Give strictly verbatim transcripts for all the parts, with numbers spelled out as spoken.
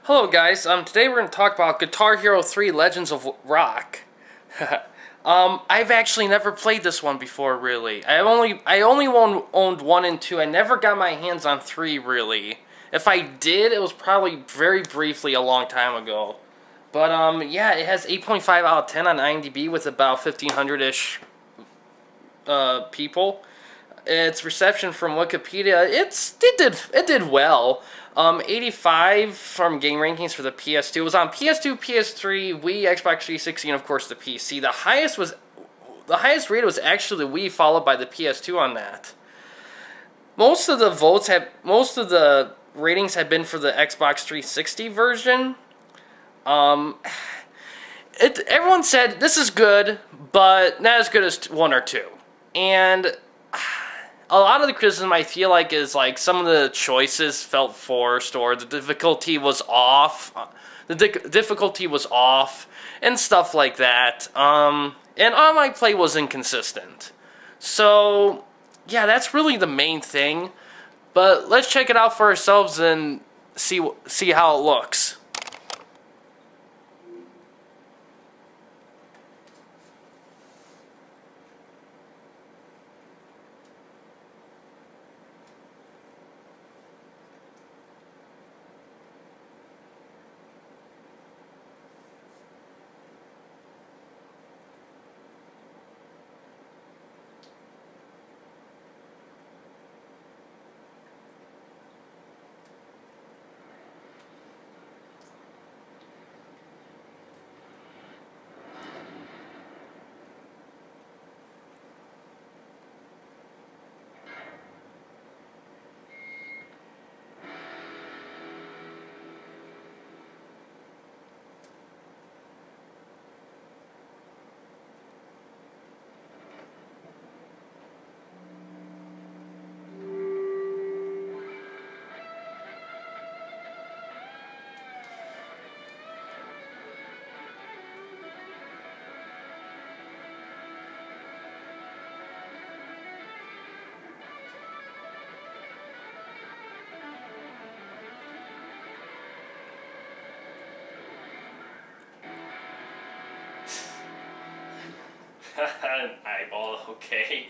Hello guys, um, today we're going to talk about Guitar Hero three Legends of Rock. um, I've actually never played this one before, really. I only I only owned, owned one and two. I never got my hands on three, really. If I did, it was probably very briefly a long time ago. But, um, yeah, it has eight point five out of ten on I M D B with about fifteen hundred-ish uh, people. Its reception from Wikipedia, it's it did it did well. Um, eighty-five from Game Rankings for the P S two. It was on P S two, P S three, Wii, Xbox three sixty, and of course the P C. The highest was the highest rated was actually the Wii, followed by the P S two on that. Most of the votes have most of the ratings have been for the Xbox three sixty version. Um, it everyone said this is good, but not as good as one or two, and a lot of the criticism I feel like is like some of the choices felt forced, or the difficulty was off. The di difficulty was off, and stuff like that. Um, and online play was inconsistent. So, yeah, that's really the main thing. But let's check it out for ourselves and see see how it looks. An eyeball, okay.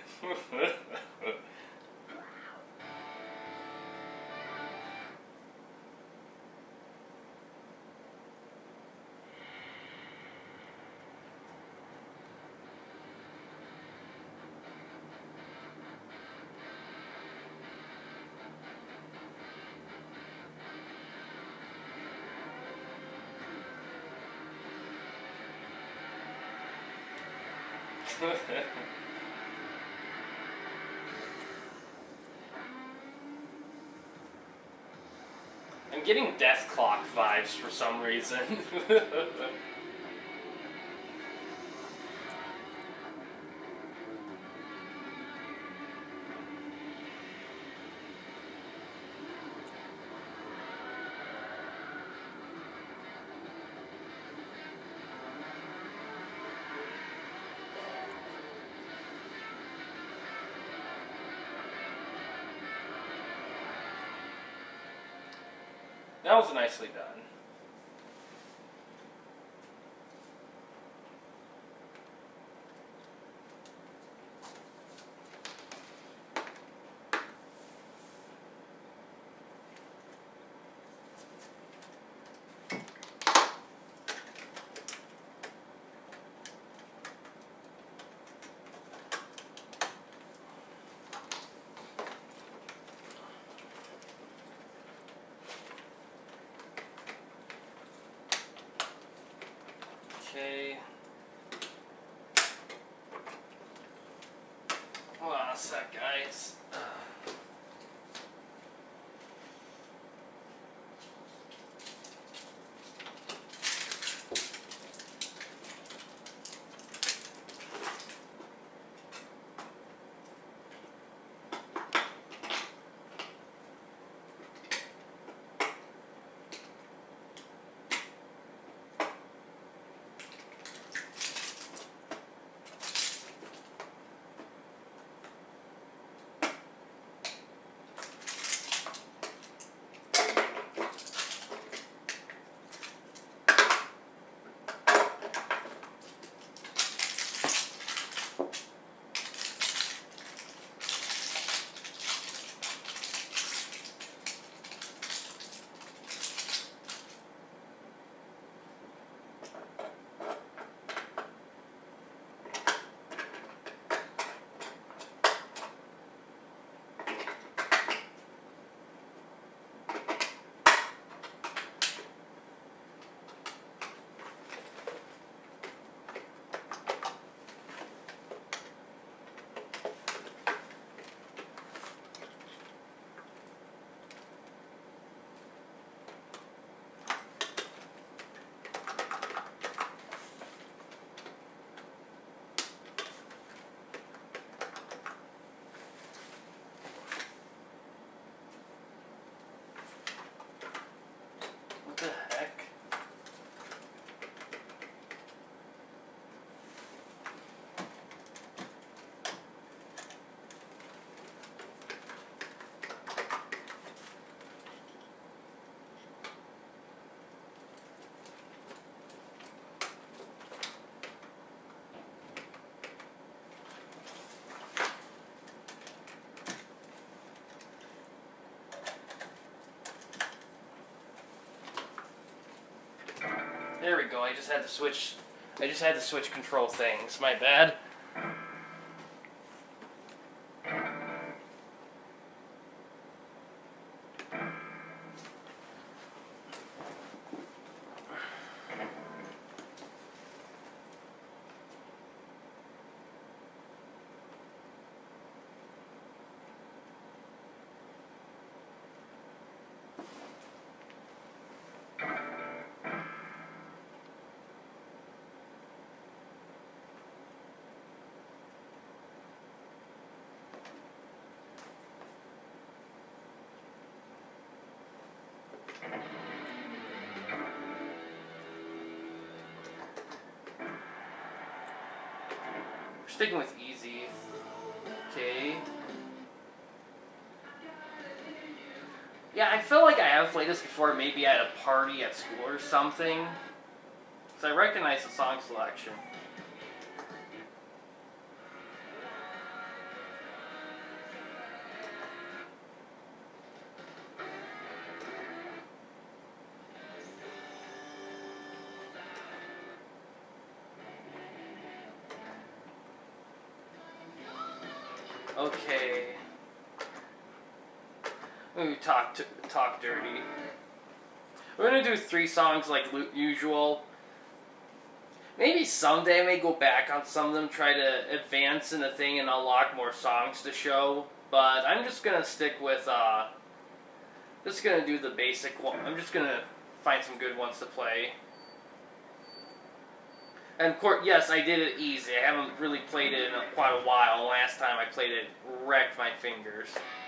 I'm getting Death Clock vibes for some reason. That was nicely done. Okay. Hold on a sec, guys. There we go. I just had to switch. I just had to switch control things. My bad. Sticking with easy. Okay. Yeah, I feel like I have played this before, maybe at a party at school or something. Because I recognize the song selection. Okay. Ooh, talk to, talk dirty. We're gonna do three songs like usual. Maybe someday I may go back on some of them, try to advance in the thing and unlock more songs to show. But I'm just gonna stick with, uh, just gonna do the basic one. I'm just gonna find some good ones to play. And of course, yes, I did it easy. I haven't really played it in a, quite a while. Last time I played it, wrecked my fingers.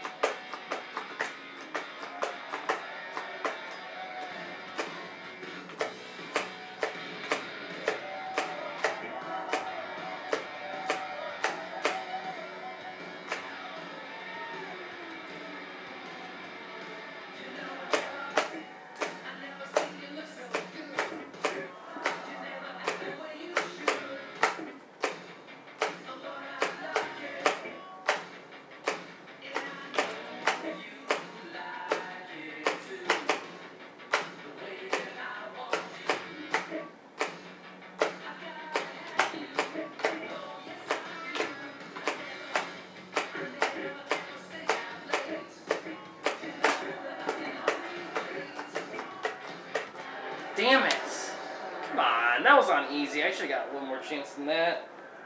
Damn it! Come on, that was on easy. I should have got a little more chance than that.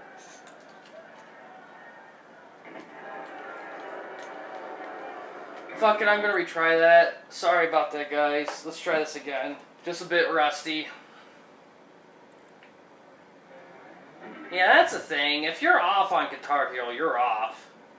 Fuck it, I'm gonna retry that. Sorry about that, guys. Let's try this again. Just a bit rusty. Yeah, that's the thing. If you're off on Guitar Hero, you're off.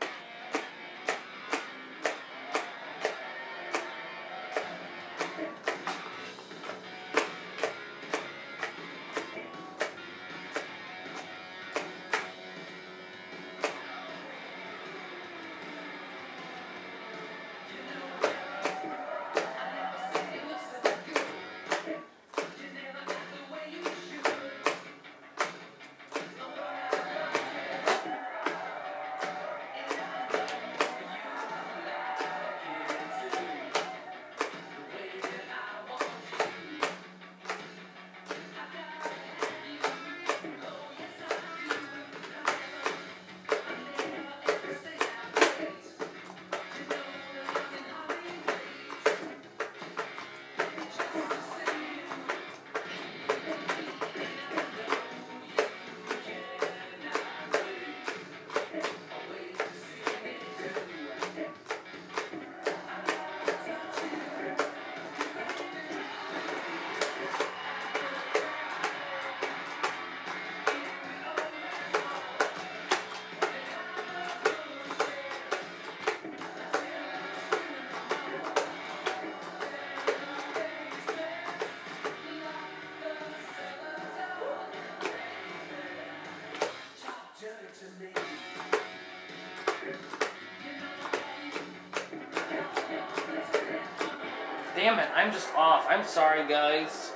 Damn it, I'm just off. I'm sorry, guys.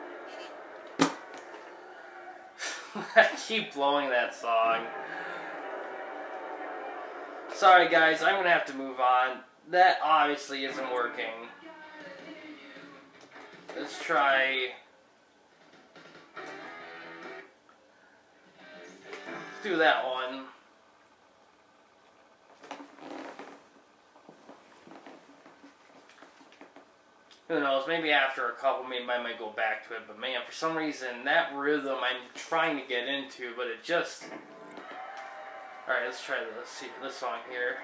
I keep blowing that song. Sorry, guys, I'm gonna have to move on. That obviously isn't working. Let's try... do that one. Who knows, maybe after a couple, maybe I might go back to it. But man, for some reason, that rhythm I'm trying to get into, but it just... Alright, let's try this, see this song here.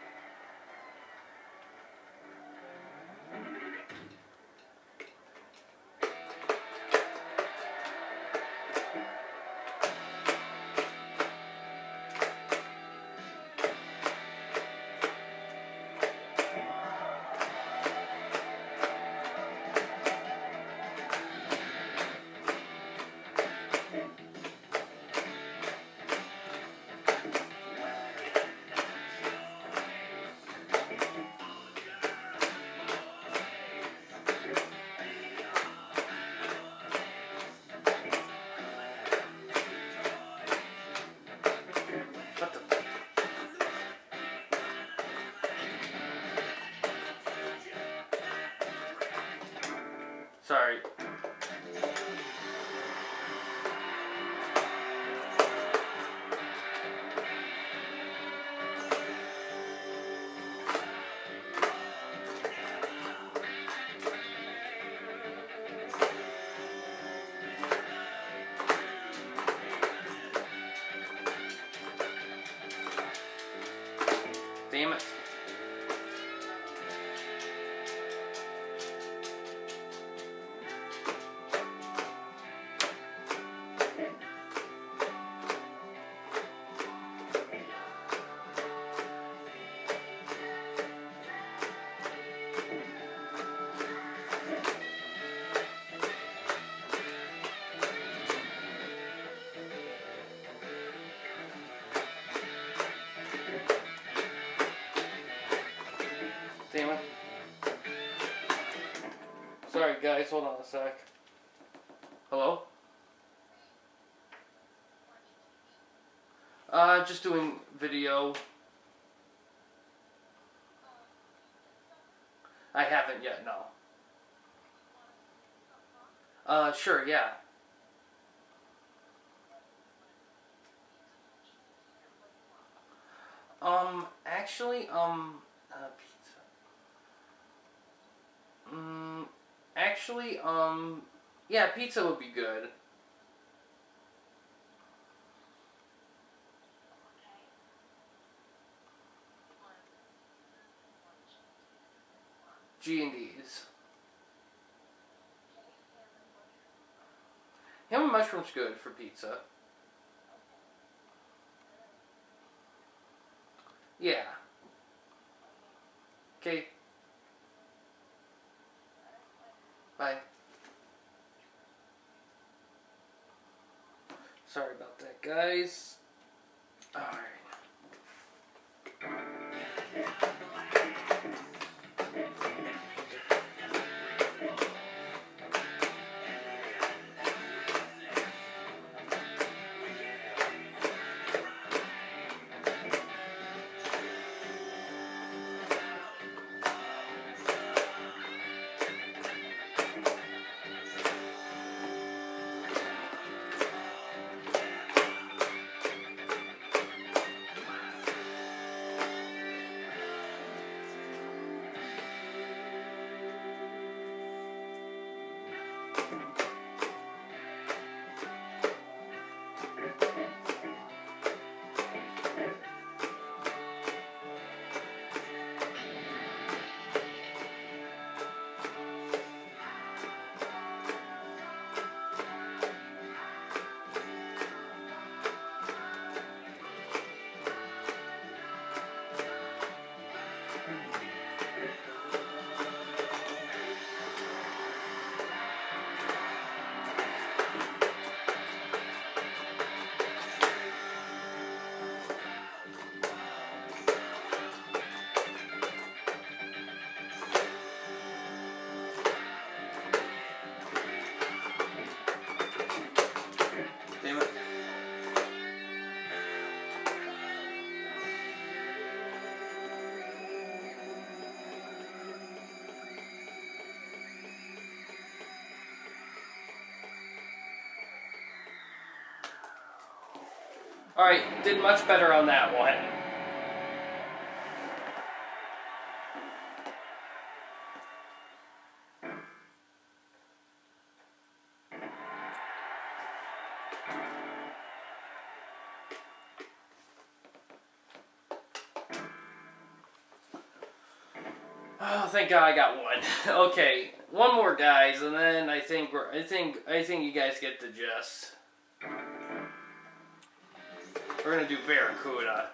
Sorry. Damn it. Damn it. Sorry guys, hold on a sec. Hello? Uh, just doing video. I haven't yet, no. Uh, sure, yeah. Um, actually, um, uh, pizza. Mm, actually, um, yeah, pizza would be good. G and D's. Ham and mushroom's good for pizza. Yeah. Okay. Bye. Sorry about that, guys. Alright. Alright, did much better on that one. Oh, thank God I got one. Okay, one more, guys, and then I think we're. I think. I think you guys get the gist. We're gonna do Barracuda.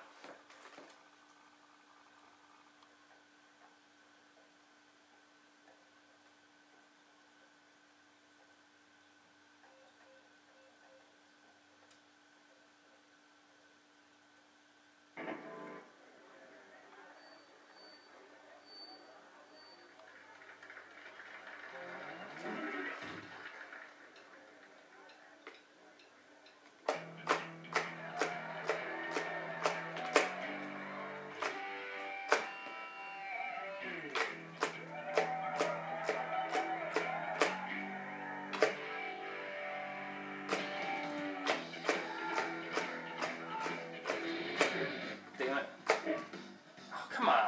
Damn it. Oh, come on.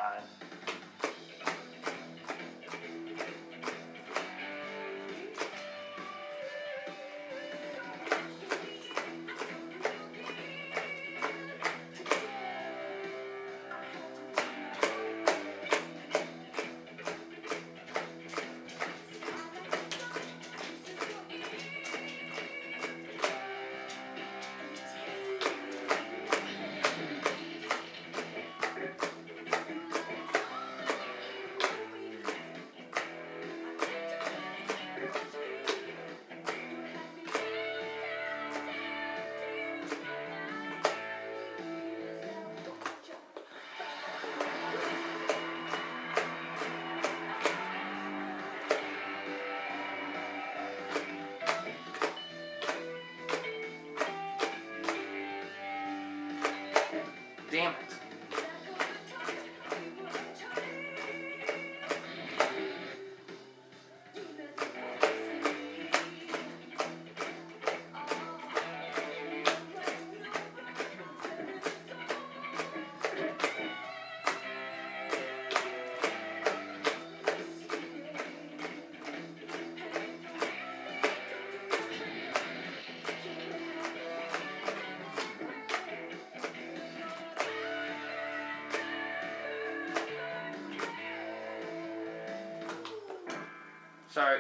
Damn it. Sorry.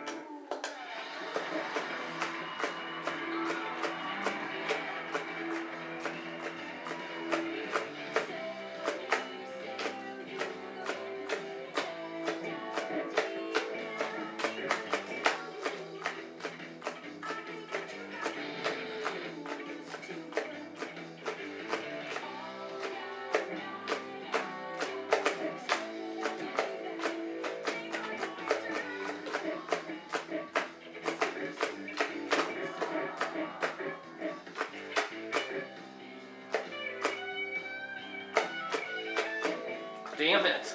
Damn it.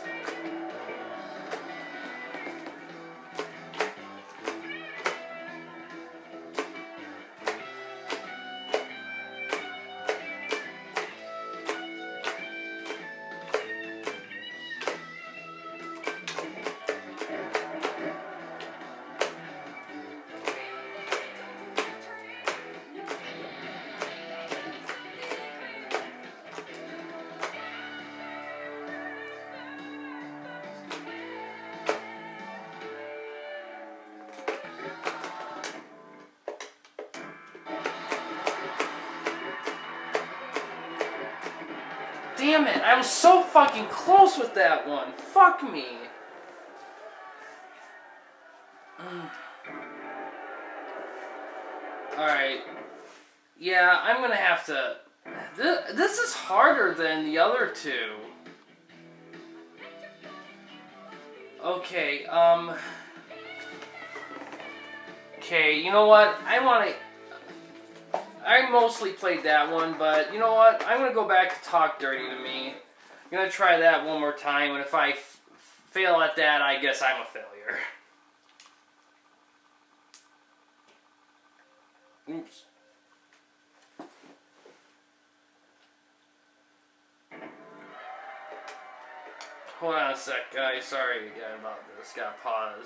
Damn it, I was so fucking close with that one. Fuck me. Alright. Yeah, I'm gonna have to... This, this is harder than the other two. Okay, um... Okay, you know what? I want to... I mostly played that one, but you know what? I'm going to go back to Talk Dirty to Me. I'm going to try that one more time, and if I f fail at that, I guess I'm a failure. Oops. Hold on a sec, guys. Sorry again about this. Gotta pause.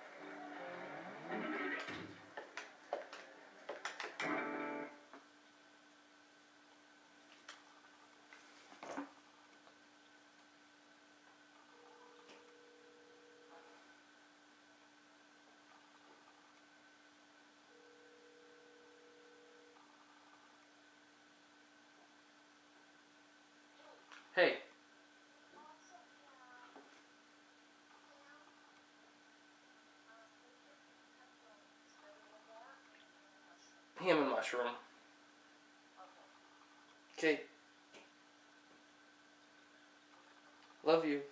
Hey. Ham and mushroom. Okay. Love you.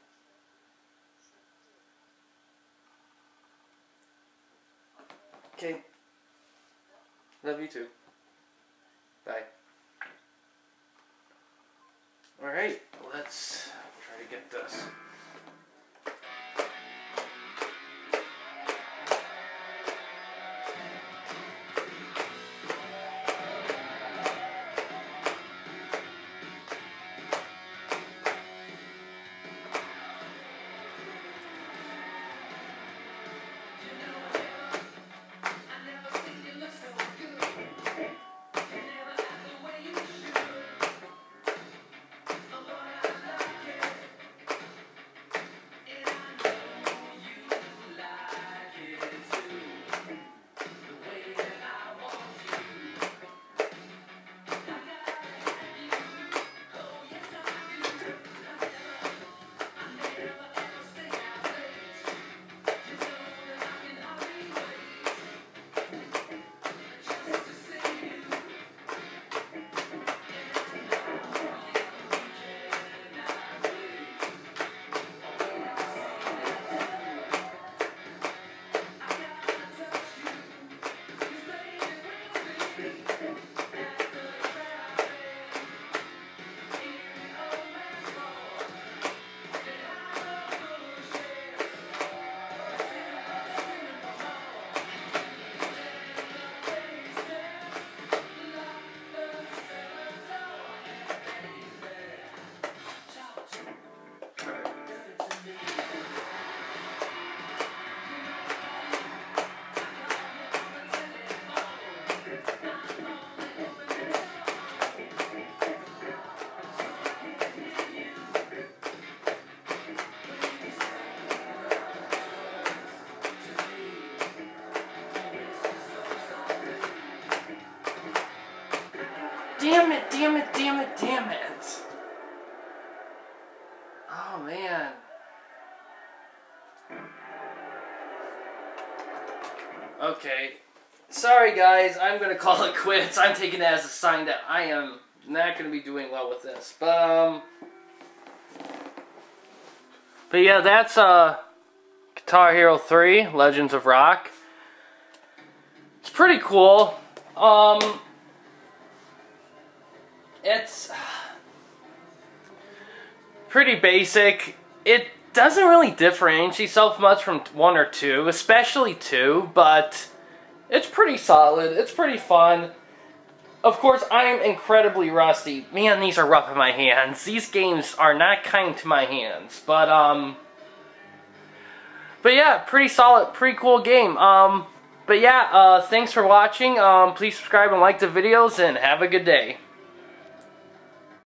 Okay. Love you too. Bye. Alright, let's try to get this. Damn it, damn it, damn it, damn it. Oh, man. Okay. Sorry, guys. I'm going to call it quits. I'm taking that as a sign that I am not going to be doing well with this. But, um... But, yeah, that's, uh... Guitar Hero three, Legends of Rock. It's pretty cool. Um... It's pretty basic. It doesn't really differentiate itself much from one or two, especially two, but it's pretty solid. It's pretty fun. Of course, I'm incredibly rusty. Man, these are rough in my hands. These games are not kind to my hands, but um but yeah, pretty solid, pretty cool game. Um but yeah, uh thanks for watching. Um please subscribe and like the videos and have a good day.